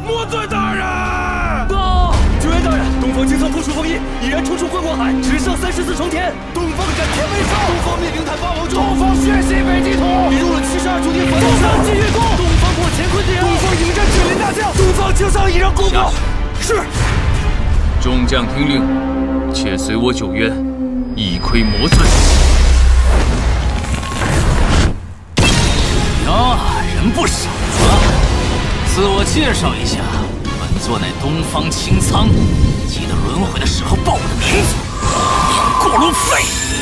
魔尊大人！报！九元大人，东方清仓破除封印，已然冲出混火海，直上34重天。东方斩天为上，东方灭灵坛八王中，东方血洗北极土，已入了72重天佛。东方继月宫，东方破乾坤鼎，东方迎战指林大将，东方清仓已让公布。是。 众将听令，且随我九渊，一窥魔尊。 呀，人不少啊！自我介绍一下，本座乃东方清仓，记得轮回的时候报我的名字，免过路费。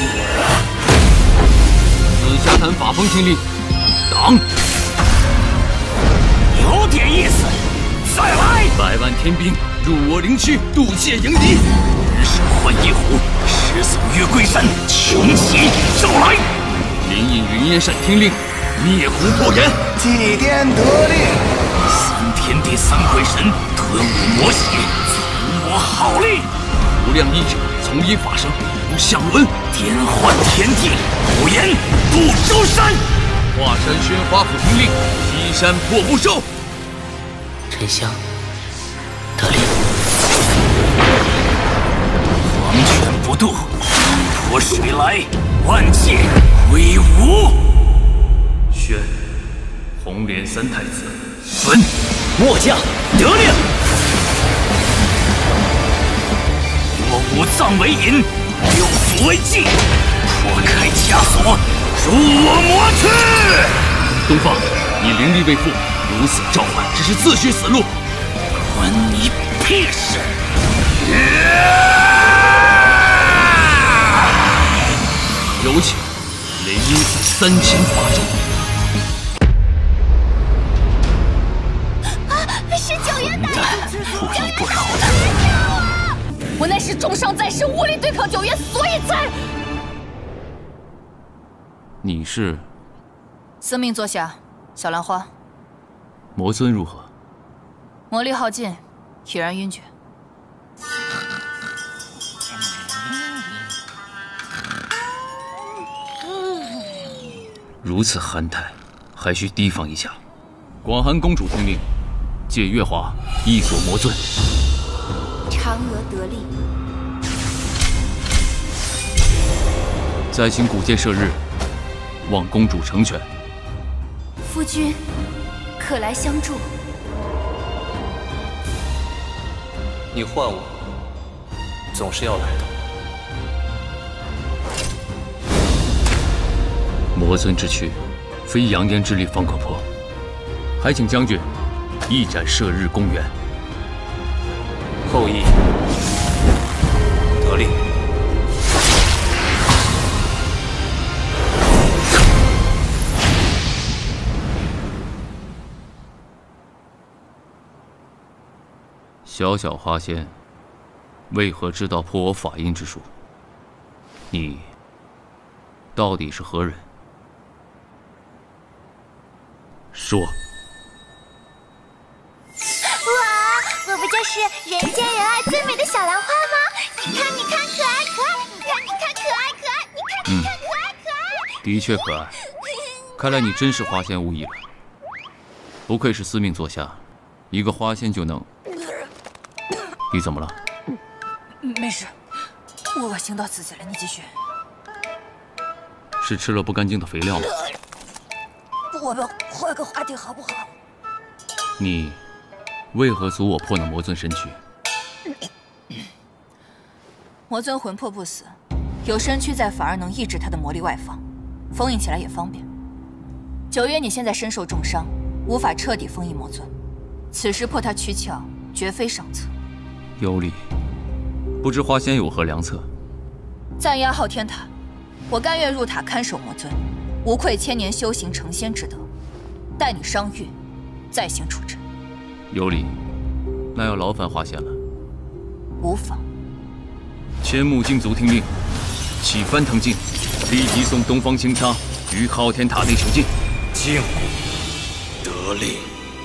紫霞坛法风听令，挡！ 有点意思，再来 ！100万天兵入我灵区，渡界迎敌。 人手换一虎，狮走月归山，穷奇骤来。 灵隐云烟闪听令，灭狐破岩。 祭奠得令。 三天地三鬼神，吞我魔血，从我好力。 无量义者从一法生，无相轮， 颠换天地，五言渡周山。 华山宣华府听令，劈山破不收。 沉香，得令。黄泉不渡，山破水来，万界归无。 宣，红莲三太子，焚。 末将得令。我五脏为引，六腑为祭，破开枷锁，助我魔去。 东方，你灵力未复，如此召唤只是自寻死路。 关你屁事！ 有请雷音3000法阵。 是九元大人， 不依不饶的。 我乃是重伤在身，无力对抗九元，所以才…… 你是？ 司命坐下，小兰花。 魔尊如何？ 魔力耗尽，已然晕厥。 如此憨态，还需提防一下。广寒公主听令，借月华一锁魔尊。 嫦娥得令。 再请古剑射日，望公主成全。 夫君，可来相助。 你唤我，总是要来的。 魔尊之躯，非阳间之力方可破，还请将军一斩射日公园。 后羿得令。 小小花仙，为何知道破我法印之术？你到底是何人？说。 哇，我不就是人见人爱最美的小兰花吗？你看，你看，可爱可爱，你看，你看，可爱可爱，你看，你看，可爱可爱。 的确可爱，看来你真是花仙无疑了。不愧是司命座下，一个花仙就能。你怎么了？ 没事，我恶心到自己了。你继续。 是吃了不干净的肥料吗？ 我们换个话题好不好？ 你为何阻我破那魔尊身躯？ 魔尊魂魄不死，有身躯在反而能抑制他的魔力外放，封印起来也方便。九月，你现在身受重伤，无法彻底封印魔尊，此时破他躯壳绝非上策。 有理，不知花仙有何良策？ 暂压昊天塔，我甘愿入塔看守魔尊，无愧千年修行成仙之德。待你伤愈，再行处置。 有理，那要劳烦花仙了。 无妨。 千木精族听令，启翻腾镜，立即送东方清仓于昊天塔内囚禁。 禁得令。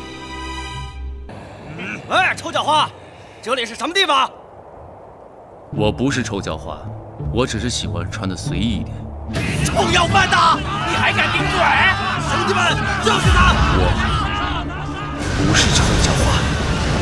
哎，臭脚花，这里是什么地方？ 我不是臭脚花，我只是喜欢穿的随意一点。 臭要饭的，你还敢顶嘴？兄弟们，就是他！ 我不是臭脚花。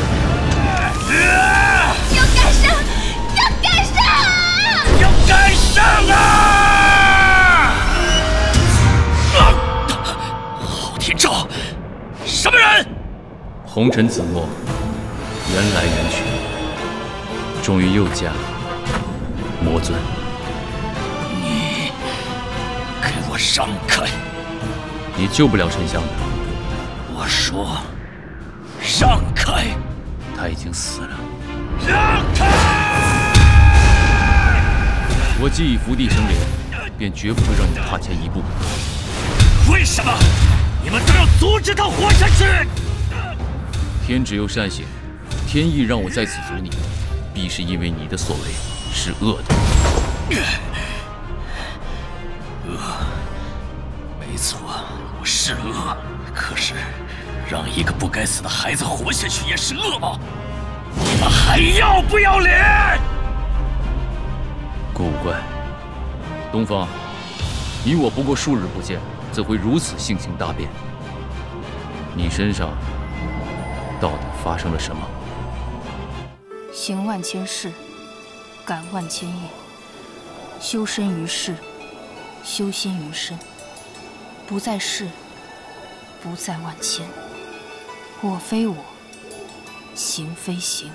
红尘子墨，缘来缘去，终于又嫁魔尊。 你给我让开！ 你救不了沉香的。 我说，让开！ 他已经死了。 让开！ 我既已伏地生莲，便绝不会让你踏前一步。 为什么你们都要阻止他活下去？ 天只有善行，天意让我在此阻你，必是因为你的所为是恶的。 恶，没错，我是恶。可是，让一个不该死的孩子活下去也是恶吗？你们还要不要脸？ 古怪，东方，你我不过数日不见，怎会如此性情大变？你身上到底发生了什么？ 行万千事，感万千业。修身于世，修心于身，不在世，不在万千。我非我，行非行。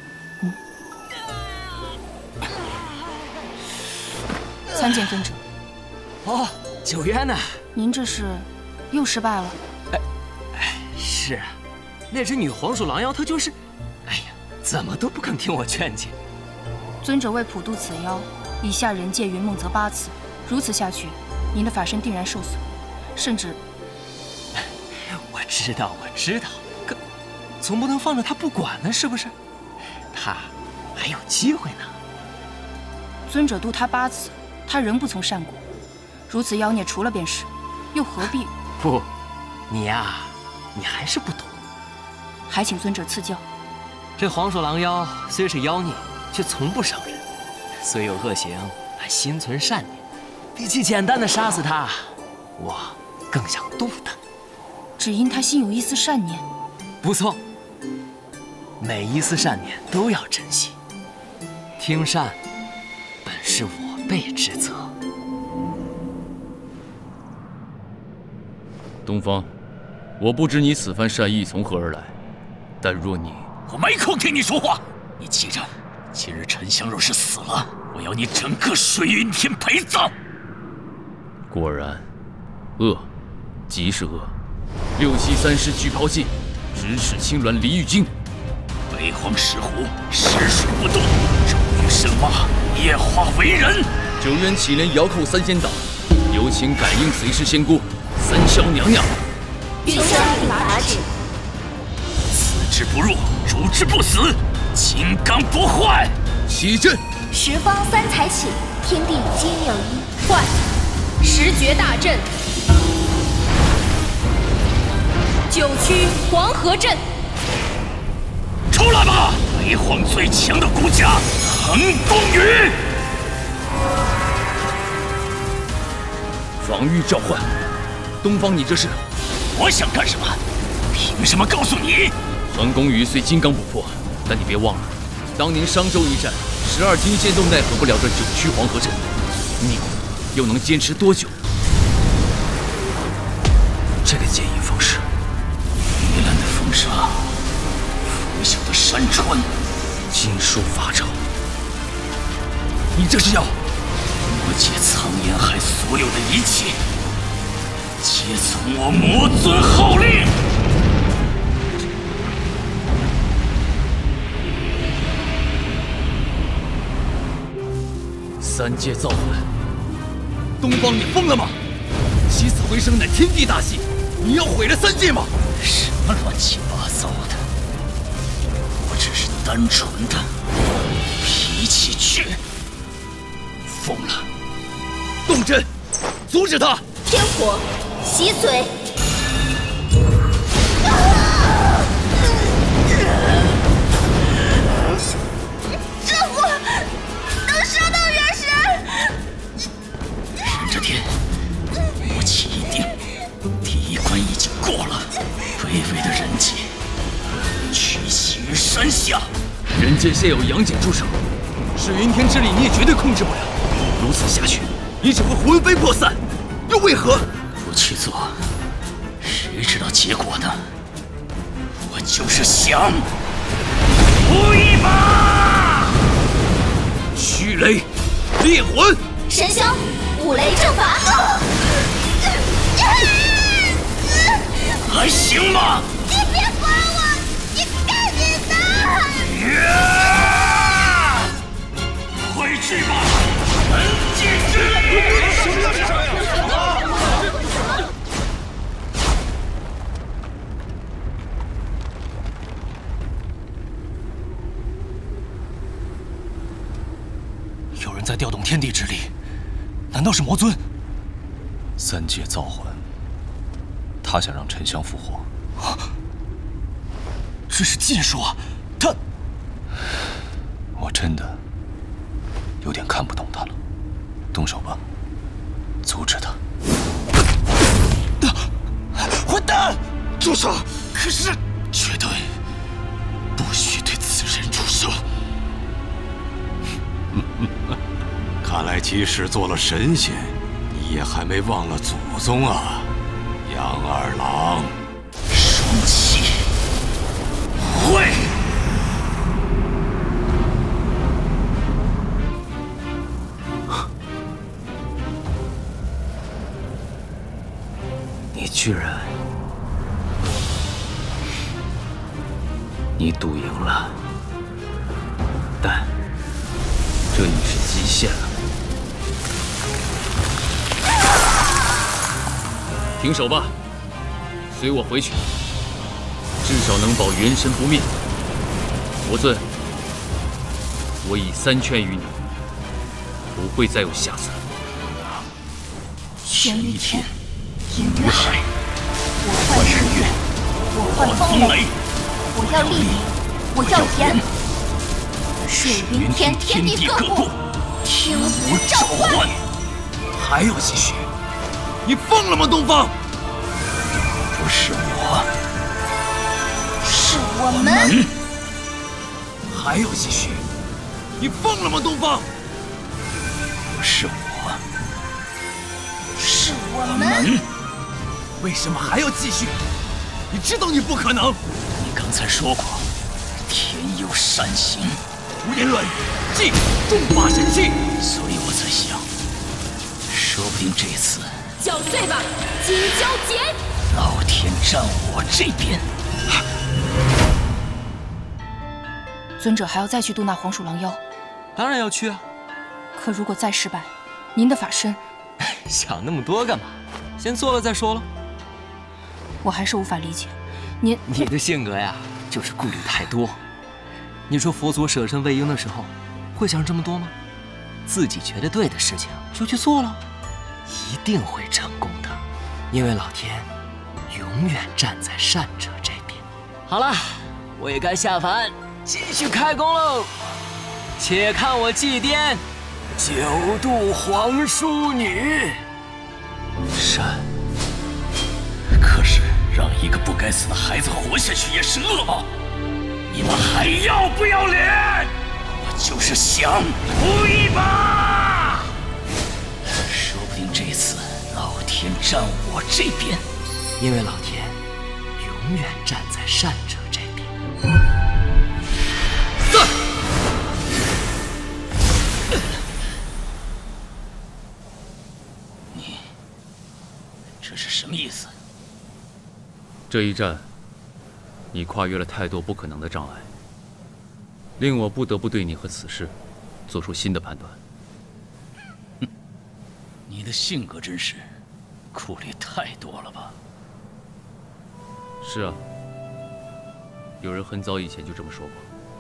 参见尊者。 哦，九渊呢？ 您这是又失败了？ 是啊，那只女黄鼠狼妖，她就是，哎呀，怎么都不肯听我劝解。 尊者为普渡此妖，已下人界云梦泽8次，如此下去，您的法身定然受损，甚至…… 我知道，可总不能放着他不管呢，是不是？他还有机会呢。 尊者渡他8次，他仍不从善果，如此妖孽除了便是，又何必？ 不，你呀，你还是不懂。 还请尊者赐教。 这黄鼠狼妖虽是妖孽，却从不伤人；虽有恶行，还心存善念。比起简单的杀死他，我更想渡他。 只因他心有一丝善念。 不错，每一丝善念都要珍惜。听善，本是我辈之责。 东方，我不知你此番善意从何而来，但若你…… 我没空听你说话。你记着，今日沉香若是死了，我要你整个水云天陪葬。 果然，恶，即是恶。六七三尸俱抛弃，咫尺青鸾离玉京。 北荒石湖，石水不动，周瑜神马，夜化为人。 九渊祁连遥叩3仙岛，有请感应随侍仙姑三霄娘娘。 玉香领法旨。 此之不入，主之不死，金刚不坏。 起阵。 十方三才起，天地皆有一。换，十绝大阵。9曲黄河阵。 出来吧，北荒最强的骨甲，横风雨。 防御召唤，东方，你这是？ 我想干什么？凭什么告诉你？ 横弓鱼虽金刚不破，但你别忘了，当年商周一战，12金仙都奈何不了这9曲黄河阵，你又能坚持多久？这个剑影方式， 糜烂的风沙，腐朽的山川， 金术法招，你这是要魔界苍岩海所有的一切，皆从我魔尊号令。 3界造反，东方，你疯了吗？起死回生乃天地大戏，你要毁了3界吗？ 什么乱七八糟的！我只是单纯的脾气倔，疯了！ 动真，阻止他！ 天火，洗髓。这火能烧到元神！ 忍着点，魔气已定，第1关已经过了。卑微的人界，屈膝于山下。 人界现有杨戬驻守，水云天之力你也绝对控制不了。如此下去，你只会魂飞魄散。又为何不去做？谁知道结果呢？我就是想赌一把！ 虚雷，烈魂， 神霄，五雷阵法。 还行吗？ 你别管我，你赶紧的！ 回去吧，门禁之。 有人在调动天地之力，难道是魔尊？ 三界造魂，他想让沉香复活。 这是禁术啊！他…… 我真的有点看不懂他了。动手吧，阻止他！ 混蛋！ 住手！ 可是，绝对不许对此人出手。 看来即使做了神仙，你也还没忘了祖宗啊，杨二郎。 生气，会。 你居然，你赌赢了，但这已是极限了。停手吧，随我回去，至少能保元神不灭。魔尊，我已三劝于你，不会再有下次了。 玄于天， 隐于海， 我唤日月，我唤风雷，我要地，我要炎。水云天，天地各部，天无召唤。 还要继续？你疯了吗，东方？ 不是我， 是我们。 还要继续？你疯了吗，东方？ 不是我， 是我们。 为什么还要继续？你知道你不可能。 你刚才说过，天有善行。 胡言乱语，即重罚神器。 所以我在想，说不定这次搅碎吧，金蛟节！ 老天站我这边。 尊者还要再去渡那黄鼠狼妖？ 当然要去啊！ 可如果再失败，您的法身…… 想那么多干嘛？先做了再说了。 我还是无法理解，您…… 你的性格呀，就是顾虑太多。你说佛祖舍身喂鹰的时候，会想这么多吗？自己觉得对的事情就去做了，一定会成功的，因为老天永远站在善者这边。好了，我也该下凡继续开工喽。且看我祭奠9度皇淑女。 善，可是让一个不该死的孩子活下去也是恶报。你们还要不要脸？我就是想赌一把。说不定这次老天站我这边， 因为老天永远站在善者这边。 你这是什么意思？ 这一战，你跨越了太多不可能的障碍，令我不得不对你和此事做出新的判断。 你的性格真是顾虑太多了吧？ 是啊，有人很早以前就这么说过。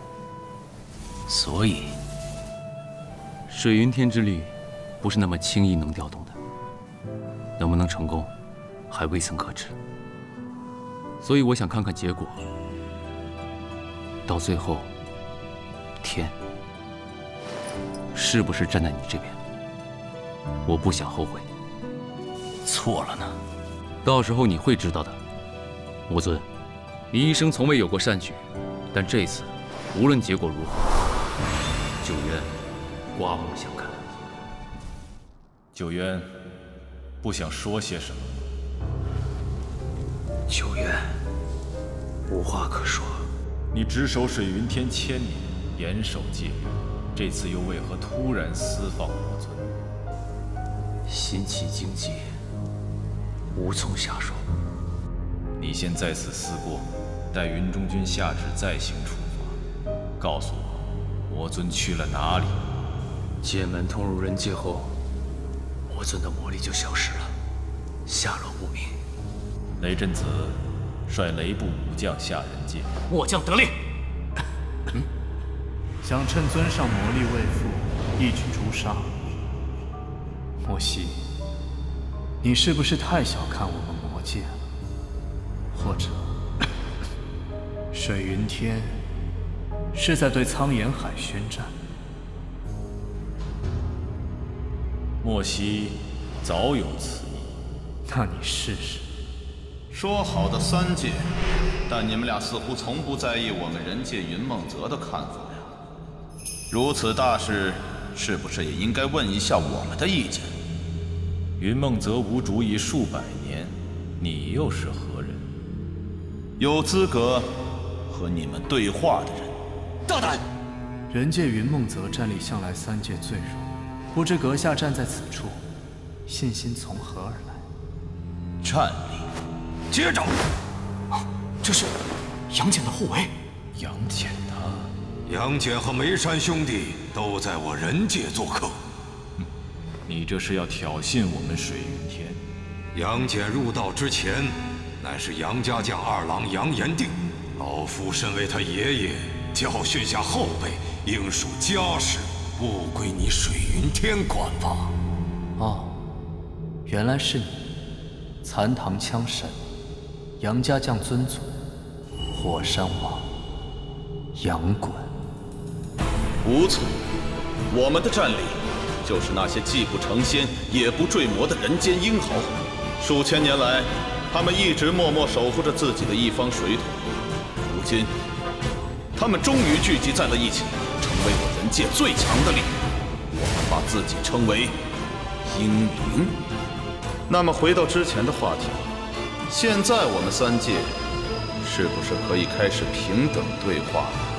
所以， 水云天之力不是那么轻易能调动的，能不能成功，还未曾可知。所以我想看看结果，到最后，天是不是站在你这边？我不想后悔。 错了呢？ 到时候你会知道的。魔尊，你一生从未有过善举，但这次，无论结果如何，九渊刮目相看。 九渊不想说些什么。 九渊， 无话可说。 你值守水云天1000年，严守戒律，这次又为何突然私放魔尊？ 心起荆棘，无从下手。 你先在此思过，待云中君下旨再行处罚。告诉我，魔尊去了哪里？ 剑门通入人界后，魔尊的魔力就消失了，下落不明。 雷震子率雷部武将下人界。 末将得令。 想趁尊上魔力未复，一举诛杀。莫西，你是不是太小看我们魔界了？或者，水云天是在对苍岩海宣战？ 莫西早有此意。 那你试试。 说好的3界，但你们俩似乎从不在意我们人界云梦泽的看法呀。如此大事，是不是也应该问一下我们的意见？ 云梦泽无主已数百年，你又是何人？ 有资格和你们对话的人。 大胆！ 人界云梦泽战力向来3界最弱，不知阁下站在此处，信心从何而来？ 战力。 接着， 这是杨戬的护卫。 杨戬他， 杨戬和梅山兄弟都在我人界做客。 你这是要挑衅我们水云天？ 杨戬入道之前，乃是杨家将2郎杨延定，老夫身为他爷爷，教训下后辈，应属家事，不归你水云天管吧。 哦，原来是你，残堂枪神。杨家将尊祖，火山王杨衮。 无错，我们的战力就是那些既不成仙也不坠魔的人间英豪。数千年来，他们一直默默守护着自己的一方水土。如今，他们终于聚集在了一起，成为我人界最强的力量。我们把自己称为英灵。那么回到之前的话题。现在我们3界是不是可以开始平等对话了？